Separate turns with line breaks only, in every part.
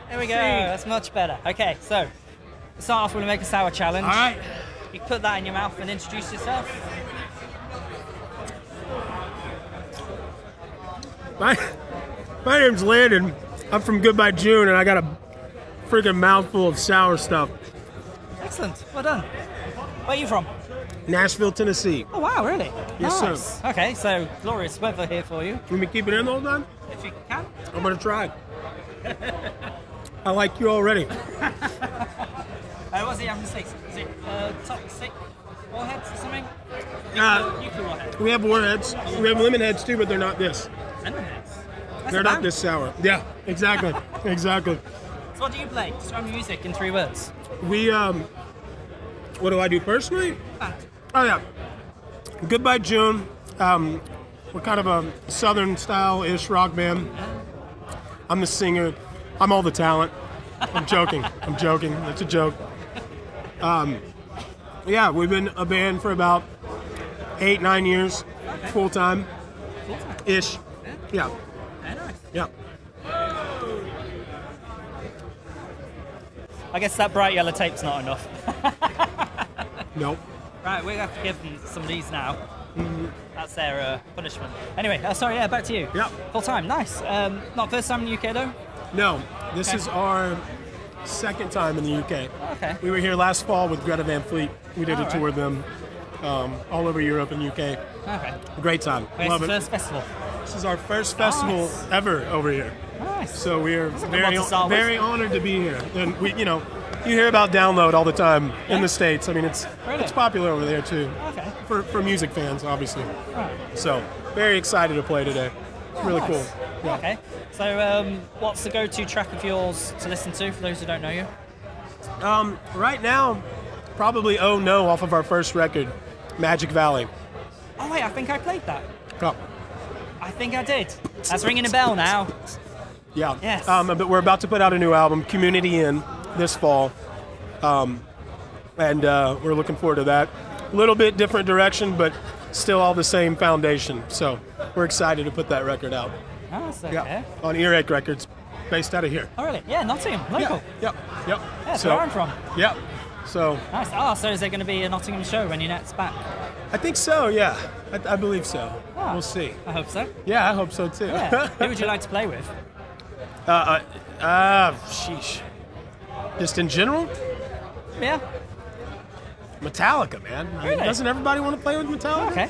There we go. That's much better. Okay, so start off with a make a sour challenge.
All right.
You put that in your mouth and introduce yourself.
My name's Landon. I'm from Goodbye June, and I got a freaking mouthful of sour stuff.
Excellent. Well done. Where are you from?
Nashville, Tennessee.
Oh, wow, really?
Yes,
nice.
sir.
Okay, so glorious weather here for you.
You want me to keep it in the whole time?
If you can.
I'm going to try. I like you already.
What's the average six? Is it toxic warheads or something? Nuclear warheads.
We have warheads. We have lemon heads, too, but they're not this.
Lemon heads?
They're not this sour. Yeah, exactly. Exactly.
So what do you play? Describe your music in 3 words.
We, what do I do personally? Oh, yeah. Goodbye June. We're kind of a southern style-ish rock band. I'm the singer. I'm all the talent. I'm joking. I'm joking. That's a joke. Yeah, we've been a band for about 8-9 years, full-time. Ish. Yeah.
Very nice.
Yeah.
I guess that bright yellow tape's not enough.
Nope.
Right, we have to give them some of these now. That's their punishment. Anyway, sorry, yeah, back to you.
Yeah.
Full time, nice. Not first time in the UK though?
No, this
Okay.
is our second time in the UK.
Okay.
We were here last fall with Greta Van Fleet. We did a
Alright.
tour with them all over Europe and UK.
Okay.
Great time.
Where's
Love
the
it.
first festival?
This is our first festival
Nice.
ever over here.
Nice.
So we are
a good one to start with.
very honored to be here. And we, you hear about Download all the time
Yeah.
in the States. I mean, it's
Really?
popular over there too.
Okay.
For music fans, obviously.
Right.
So very excited to play today. It's really
Nice.
cool. Yeah.
Okay. So, what's the go-to track of yours to listen to for those who don't know you?
Right now, probably Oh No off of our first record, Magic Valley.
Oh wait, I think I played that.
Oh,
I think I did. That's ringing a bell now.
yeah.
Yes.
But we're about to put out a new album, Community In, this fall. And we're looking forward to that. A little bit different direction, but still all the same foundation. So we're excited to put that record out.
Oh, that's okay.
Yeah. On Earache Records, based out of here.
Oh really? Yeah, Nottingham, local.
Yep.
Yeah, that's where I'm from.
Yep. So
Nice. Oh, so is there going to be a Nottingham show when you're next back?
I think so, yeah. I believe so.
Ah.
We'll see.
I hope so.
Yeah, I hope so too.
Yeah. Who would you like to play with?
Sheesh. Just in general?
Yeah.
Metallica, man. I mean,
Really?
doesn't everybody want to play with Metallica?
Okay.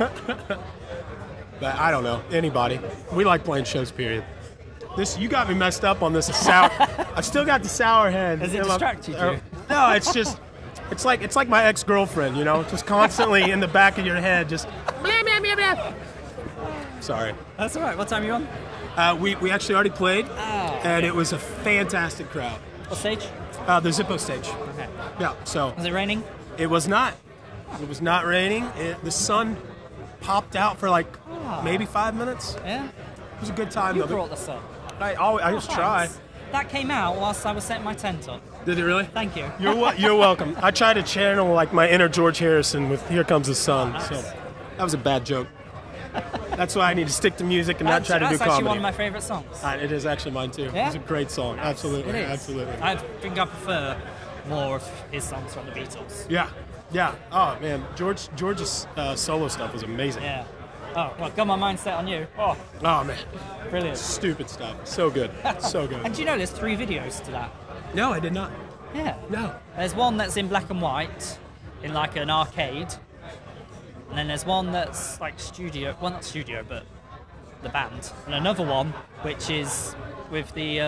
But I don't know. Anybody. We like playing shows, period. You got me messed up on this sour. I've still got the sour head.
Has it distracted you?
No, it's just, it's like my ex-girlfriend, just constantly in the back of your head, just blah, blah, blah, blah. Sorry.
That's all right. What time are you on?
We actually already played,
Oh,
and it was a fantastic crowd.
What stage?
The Zippo stage.
Okay.
Yeah, so
Was it raining?
it was not. It was not raining. The sun popped out for like maybe 5 minutes.
Yeah.
It was a good time
You
though.
brought the sun.
I just try.
Thanks. That came out whilst I was setting my tent up.
Did it really?
Thank you.
You're welcome. I try to channel like my inner George Harrison with "Here Comes the Sun."
Nice.
So that was a bad joke. That's why I need to stick to music and not try to do
That's actually
comedy.
one of my favourite songs.
It is actually mine too.
Yeah?
It's a great song. Absolutely,
It is.
absolutely.
I think I prefer more of his songs from the Beatles.
Yeah. Oh man, George's solo stuff was amazing.
Yeah. Oh, well, got my mind set on you. Oh,
Oh man,
brilliant.
stupid stuff. So good, so good.
And do you know there's 3 videos to that?
No, I did not.
Yeah.
No.
There's one that's in black and white, in like an arcade. And then there's one that's like studio, well not studio, but the band. And another one, which is with the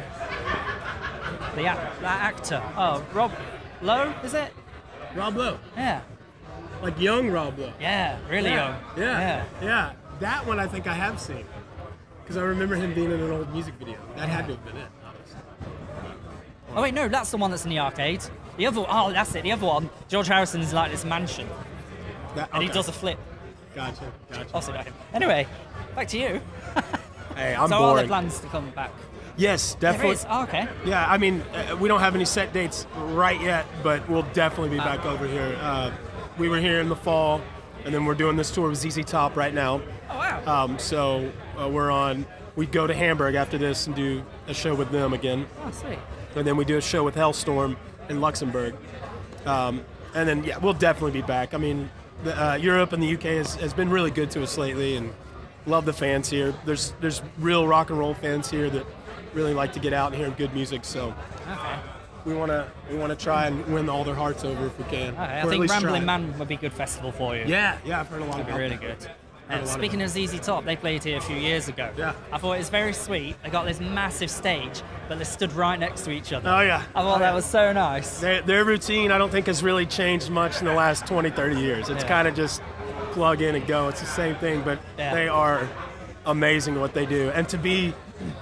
that actor. Oh, Rob Lowe, is it?
Rob Lowe,
Yeah.
like young Rob Lowe.
Yeah, really young.
Yeah. That one I think I have seen. Because I remember him being in an old music video. That had to have been it, obviously.
Oh wait, no, that's the one that's in the arcade. The other, that's it. The other one, George Harrison's in like this mansion, and he does a flip.
Gotcha.
Also know him. Anyway, back to you.
Hey, I'm
So are there
boring.
plans to come back?
Yes,
There
definitely.
is. Oh, okay.
Yeah, I mean, we don't have any set dates right yet, but we'll definitely be back over here. We were here in the fall, and then we're doing this tour with ZZ Top right now.
Oh wow.
So we'd go to Hamburg after this and do a show with them again.
Oh, sweet.
And then we do a show with Hellstorm in Luxembourg. And then, yeah, we'll definitely be back. I mean, Europe and the UK has been really good to us lately, and love the fans here. There's real rock and roll fans here that really like to get out and hear good music. So
Okay.
we want to try and win all their hearts over if we can.
Okay. I
Or at
think
least
Rambling
try.
Man would be a good festival for you.
Yeah, I've heard a lot
It'd be
about
really
that.
good.
Heard a lot
Speaking of ZZ Top, they played here a few years ago.
Yeah.
I thought it was very sweet. They got this massive stage, but they stood right next to each other.
Oh, yeah.
I thought that was so nice.
Their routine, I don't think, has really changed much in the last 20, 30 years. It's
Yeah.
kind of just plug in and go. It's the same thing, but
Yeah.
they are amazing at what they do. And to be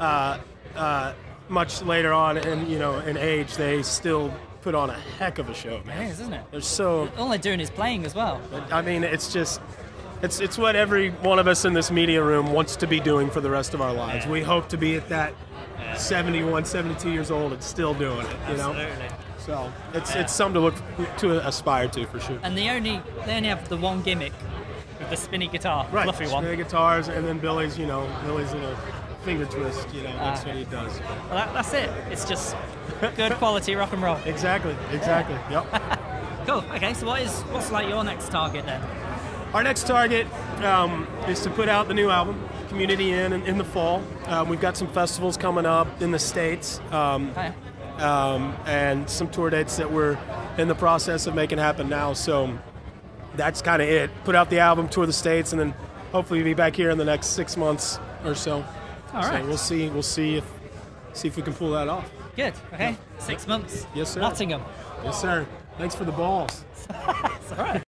much later on in age, they still put on a heck of a show, man.
It is, isn't it?
They're so,
All they're doing is playing as well.
I mean, it's just, it's what every one of us in this media room wants to be doing for the rest of our lives.
Yeah.
We hope to be at that 71, 72 years old and still doing it, you know?
Absolutely.
So it's something to aspire to for sure.
And they only have the one gimmick with the spinny guitar,
Right,
fluffy one.
the guitars, and then Billy's little finger twist, that's what he does.
Well, that's it. It's just good quality rock and roll.
Exactly. Yep.
Cool. Okay, so what's like your next target then?
Our next target is to put out the new album, Community in the fall. We've got some festivals coming up in the States,
Okay.
and some tour dates that we're in the process of making happen now. So that's kind of it. Put out the album, tour the States, and then hopefully be back here in the next 6 months or so.
All right.
So we'll see if we can pull that off.
Good. Okay. 6 months.
Yes, sir.
Nottingham.
Yes, sir. Thanks for the balls.
It's all right.